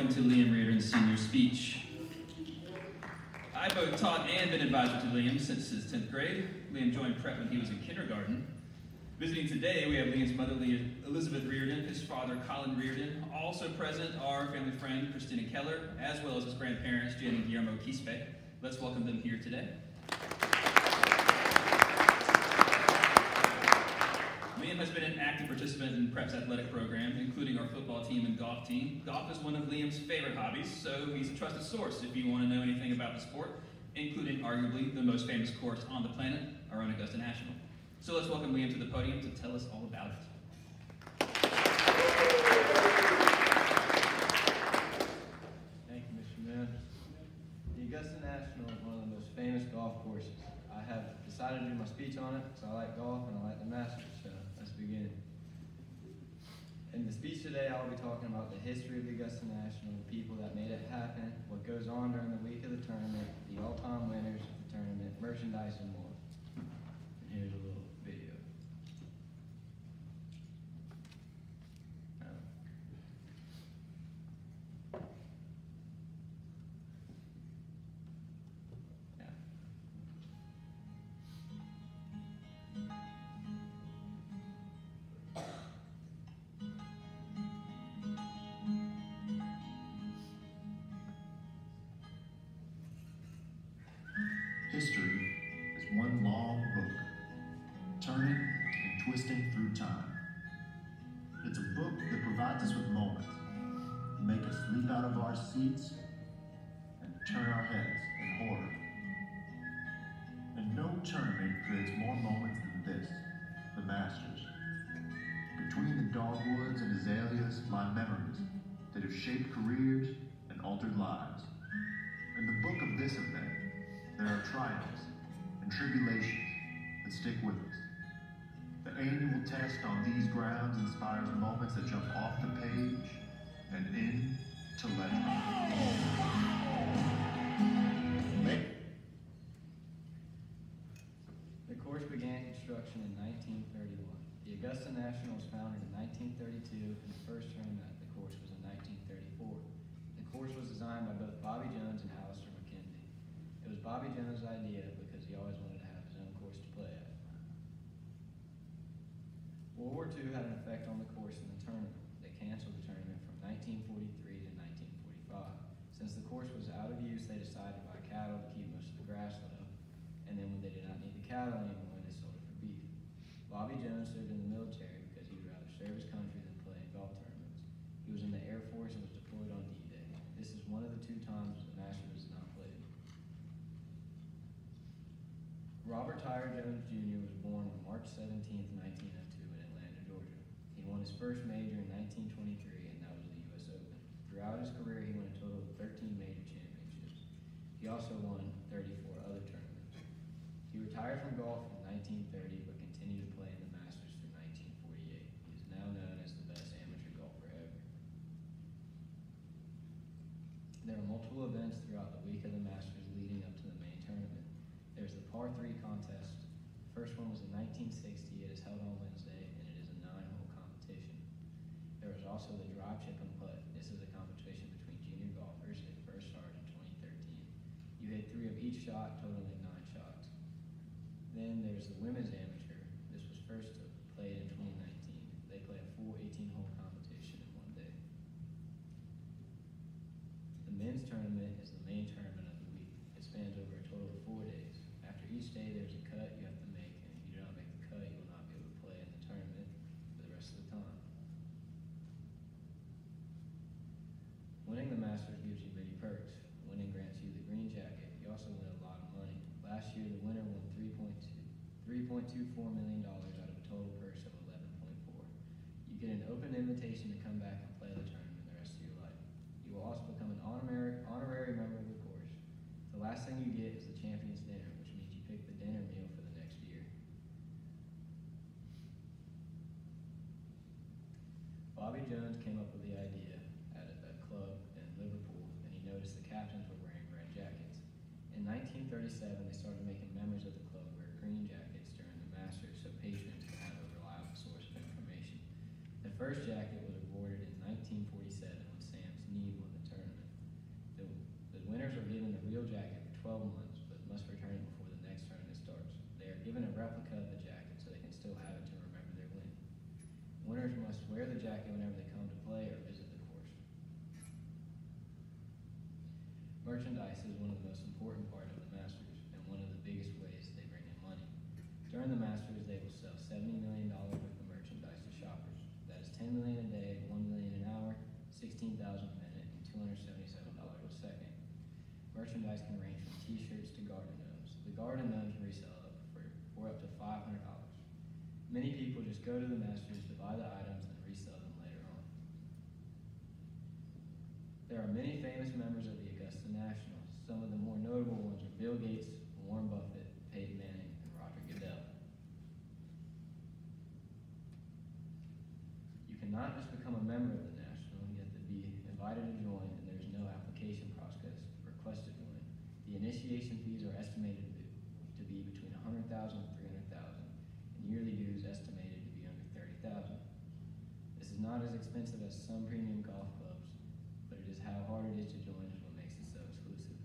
welcome to Liam Reardon's senior speech. I both taught and been advisor to Liam since his 10th grade. Liam joined prep when he was in kindergarten. Visiting today, we have Liam's mother, Elizabeth Reardon, his father, Colin Reardon. Also present are family friend, Christina Keller, as well as his grandparents, Jen and Guillermo Quispe. Let's welcome them here today. Liam has been an active participant in Prep's athletic program, including our football team and golf team. Golf is one of Liam's favorite hobbies, so he's a trusted source if you want to know anything about the sport, including arguably the most famous course on the planet, our own Augusta National. So let's welcome Liam to the podium to tell us all about it. Thank you, Mr. Mann. The Augusta National is one of the most famous golf courses. I have decided to do my speech on it because I like golf and I like the Masters, so let's begin. In the speech today, I'll be talking about the history of the Augusta National, the people that made it happen, what goes on during the week of the tournament, the all-time winners of the tournament, merchandise, and more. And here's a little video. History is one long book, turning and twisting through time. It's a book that provides us with moments that make us leap out of our seats and turn our heads in horror. And no tournament creates more moments than this, the Masters. Between the dogwoods and azaleas lie memories that have shaped careers and altered lives. In the book of this event, there are triumphs and tribulations that stick with us. The annual test on these grounds inspires moments that jump off the page and into legend. The course began construction in 1931. The Augusta National was founded in 1932, and the first tournament at the course was in 1934. The course was designed by both Bobby Jones and Alistair McKenzie. It was Bobby Jones' idea because he always wanted to have his own course to play at. World War II had an effect on the course and the tournament. They canceled the tournament from 1943 to 1945. Since the course was out of use, they decided to buy cattle to keep most of the grassland up, and then when they did not need the cattle anymore, they sold it for beef. Bobby Jones served in the military because he would rather serve his country than play in golf tournaments. He was in the Air Force and was deployed on D-Day. This is one of the two times the Masters was not played. Robert Tyler Jones Jr. was born on March 17, 1902 in Atlanta, Georgia. He won his first major in 1923, and that was the U.S. Open. Throughout his career, he won a total of 13 major championships. He also won 34 other tournaments. He retired from golf in 1930, but continued to play in the Masters through 1948. He is now known as the best amateur golfer ever. There are multiple events throughout the week of the Masters leading up to the main tournament. There's the par 3 contest. The first one was in 1960. It is held on Wednesday, and it is a 9-hole competition. There is also the drive, chip, and putt. This is a competition between junior golfers. It first started in 2013. You hit 3 of each shot, totaling 9 shots. Then there's the women's amateur. This was first played in 2019. They play a full 18-hole competition in one day. The men's tournament is the main tournament of the week. It spans over a total of 4 days. After each day, there's a cut you have to make, and if you do not make the cut, you will not be able to play in the tournament for the rest of the time. Winning the Masters gives you many perks. Winning grants you the green jacket. You also win a lot of money. Last year, the winner won $3.24 million out of a total purse of $11.4. You get an open invitation to come back and play the tournament the rest of your life. You will also become an honorary member of the course. The last thing you get is the Champions Dinner, which means you pick the dinner meal for the next year. Bobby Jones came up with the idea at a club in Liverpool, and he noticed the captains were wearing red jackets. In 1937, they started making members of the club wear green jackets during the Masters so patrons could have a reliable source of information. The first jacket was awarded in 1947 when Sam Snead won the tournament. Merchandise is one of the most important part of the Masters and one of the biggest ways they bring in money. During the Masters, they will sell $70 million worth of merchandise to shoppers. That is $10 million a day, $1 million an hour, $16,000 a minute, and $277 a second. Merchandise can range from t-shirts to garden gnomes. The garden gnomes resell for up to $500. Many people just go to the Masters to buy the items and resell them later on. There are many famous members of the Augusta National. Some of the more notable ones are Bill Gates, Warren Buffett, Peyton Manning, and Roger Goodell. You cannot just become a member of the National. You have to be invited to join, and there's no application process to request to join. The initiation fees are estimated to be between $100,000 and $300,000, and yearly dues estimated to be under $30,000. This is not as expensive as some premium golf clubs, but it is how hard it is to join is what makes it so exclusive.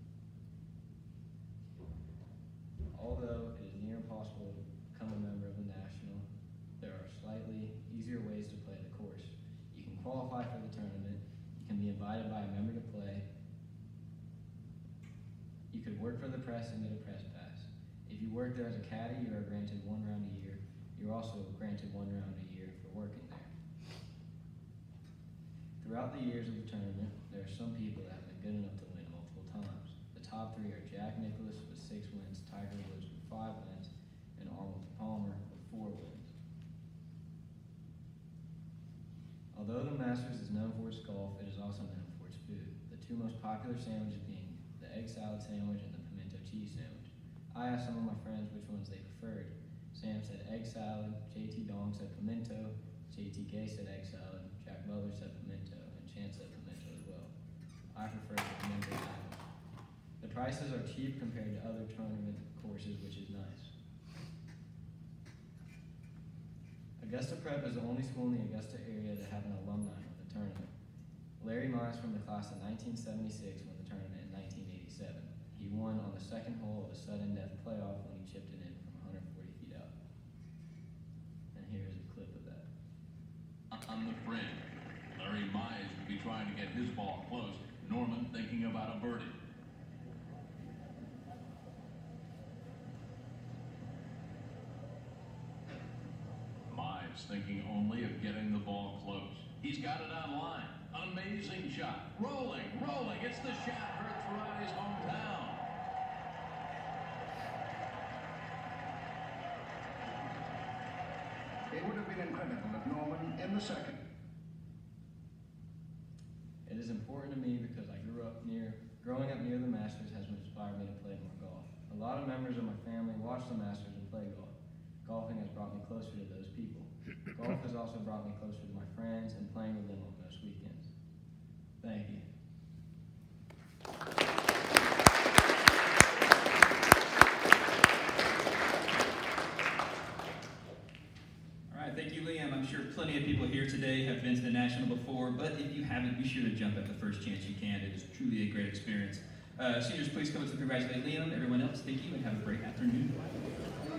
Although it is near impossible to become a member of the National, there are slightly easier ways to play the course. You can qualify for the tournament, you can be invited by a member to play, you could work for the press and get a press pass. If you work there as a caddy, you are granted 1 round a year. You're also granted 1 round a year for working there. Throughout the years of the tournament, there are some people that have been good enough to win multiple times. The top 3 are Jack Nicklaus with 6 wins, Tiger Woods with 5 wins, and Arnold Palmer with 4 wins. Although the Masters is known for its golf, it is also known for its food. The 2 most popular sandwiches being the egg salad sandwich and the pimento cheese sandwich. I asked some of my friends which ones they preferred. Sam said egg salad, JT Dong said pimento, JT Gay said egg salad, Jack Butler said pimento, and Chance said pimento as well. I prefer the pimento sandwich. The prices are cheap compared to other tournament courses, which is nice. Augusta Prep is the only school in the Augusta area to have an alumni win the tournament. Larry Mize from the class of 1976 won the tournament in 1987. He won on the 2nd hole of a sudden death playoff when he chipped it in from 140 feet out. And here's a clip of that. On the fringe, Larry Mize will be trying to get his ball close. Norman thinking about a birdie. Mize thinking only of getting the ball close. He's got it on line. An amazing shot. Rolling, rolling. It's the shot Hertz Rise hometown. It would have been incredible if Norman in the 2nd. It is important to me because growing up near the Masters has inspired me to play more golf. A lot of members of my family watch the Masters and play golf. Golfing has brought me closer to those people. Golf has also brought me closer to my friends and playing with them on most weekends. Thank you. All right, thank you, Liam. I'm sure plenty of people here today have been to the National before, but if you haven't, be sure to jump at the first chance you can. It is truly a great experience. Seniors, please come up to congratulate Liam. Everyone else, thank you, and have a great afternoon.